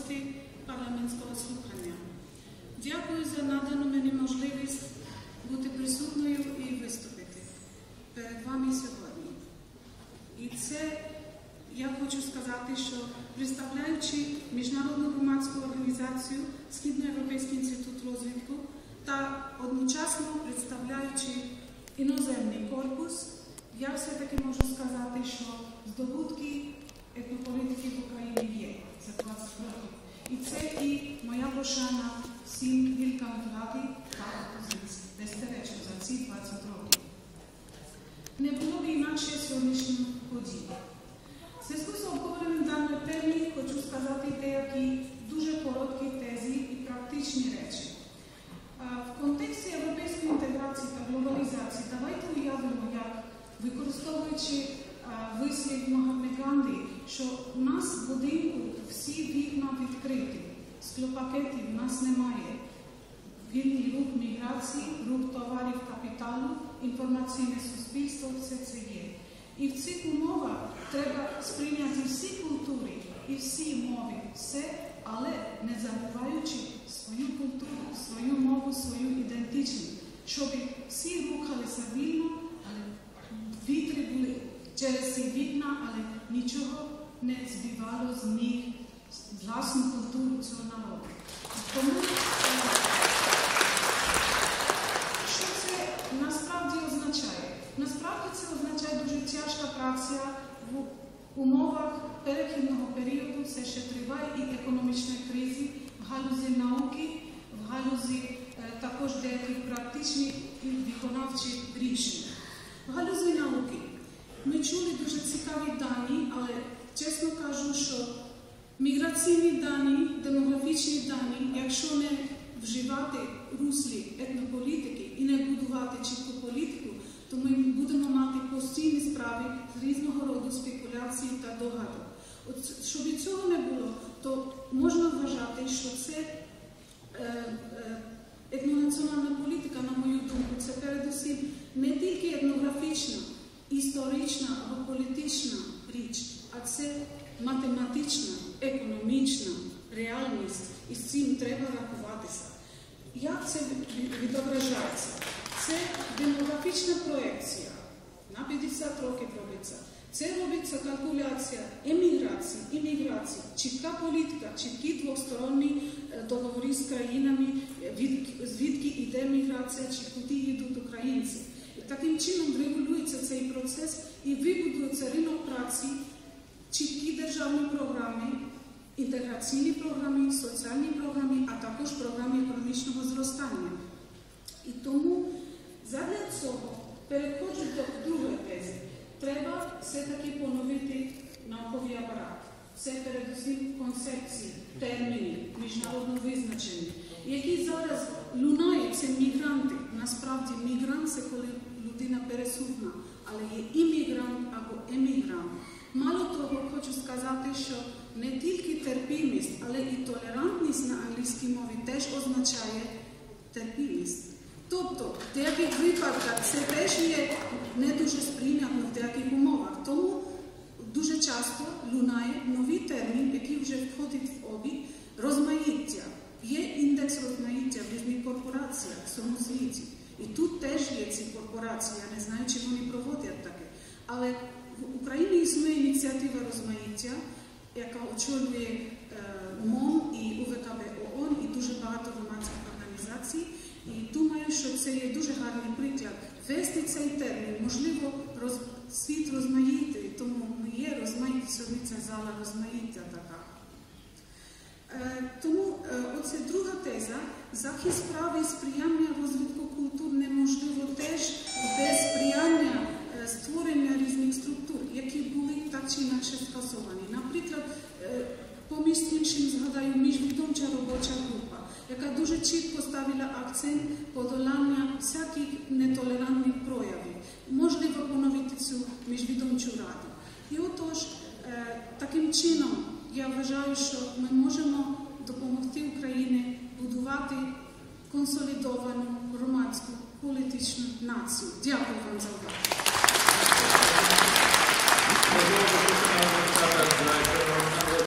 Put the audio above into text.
можливості парламентського слухання. Дякую за надану мені можливість бути присутньою і виступити перед вами сьогодні. І це я хочу сказати, що представляючи Міжнародну громадську організацію Східноєвропейський інститут розвитку та одночасно представляючи іноземний корпус, я все-таки можу сказати, що здобутки етнополітики в Україні є за 20 років. І це і моя пошана всім гілкам влади та опозиції, безперечно, за ці 20 років. Не було б інакше сьогоднішньої події. В зв'язку з обговоренням даної теми хочу сказати деякі дуже короткі тези і практичні речі. В контексті європейської інтеграції та глобалізації давайте уявимо, як, використовуючи вислів Махатми Ганді, що у нас в будинку всі вікна відкриті, склопакетів у нас немає. Вільний рух міграції, рух товарів, капіталу, інформаційне суспільство – все це є. І в цих умовах треба сприйняти всі культури і всі мови, все, але не забуваючи свою культуру, свою мову, свою ідентичність, щоб всі рухалися вільно, але вітри були через ці вікна, але нічого не збивало з них власну культуру цього народу. Тому, що це насправді означає? Насправді це означає дуже тяжка праця в умовах перехідного періоду, все ще триває, і економічної кризи в галузі науки, в галузі також деяких практичних і виконавчих рішень. В галузі науки ми чули дуже цікаві дані, але чесно кажу, що міграційні дані, демографічні дані, якщо не вживати руслі етнополітики і не будувати чітку політику, то ми будемо мати постійні справи з різного роду спекуляцій та догадок. От, щоб цього не було, то можна вважати, що це етнонаціональна політика, на мою думку, це передусім не тільки етнографічна, історична або політична річ, а це математична, економічна реальність, і з цим треба рахуватися. Як це відображається? Це демографічна проекція, на 50 років робиться. Це робиться калькуляція еміграції, імміграції, чітка політика, чіткі двосторонні договори з країнами, звідки йде міграція, чи куди йдуть українці. І таким чином регулюється цей процес і вибудується ринок праці, чіткі державні програми, інтеграційні програми, соціальні програми, а також програми економічного зростання. І тому задля цього переходжу до другої тези. Треба все-таки поновити науковий апарат. Це передусім концепції, терміни, міжнародно визначені, які зараз лунають, це мігранти. Насправді мігрант – це коли людина пересувна, але є іммігрант або емігрант. Мало того, хочу сказати, що не тільки терпімість, але і толерантність на англійській мові теж означає терпімість. Тобто, в деяких випадках це теж є не дуже сприйнятно в деяких умовах. Тому дуже часто лунає новий термін, який вже входить в обіг – розмаїття. Є індекс розмаїття в різних корпораціях в цьому світі. І тут теж є ці корпорації, я не знаю, чи вони проводять таке. Але в Україні існує ініціатива розмаїття, яка очолює МОН і УВКБ ООН і дуже багато громадських організацій. І думаю, що це є дуже гарний приклад. Ввести цей термін, можливо, світ розмаїтий, тому ми є розмаїття, сьогодні ця зала розмаїття така. Тому оце друга теза. Захист прав і сприяння розвитку культур неможливо теж без сприяння створення різних структур, які були так чи інакше скасовані. Наприклад, поміж іншим згадаю міжвідомча робоча група, яка дуже чітко ставила акцент подолання всяких нетолерантних проявів. Можливо поновити цю міжвідомчу раду. І отож, таким чином, я вважаю, що ми можемо допомогти Україні будувати консолідовану громадську політичну націю. Дякую вам за увагу.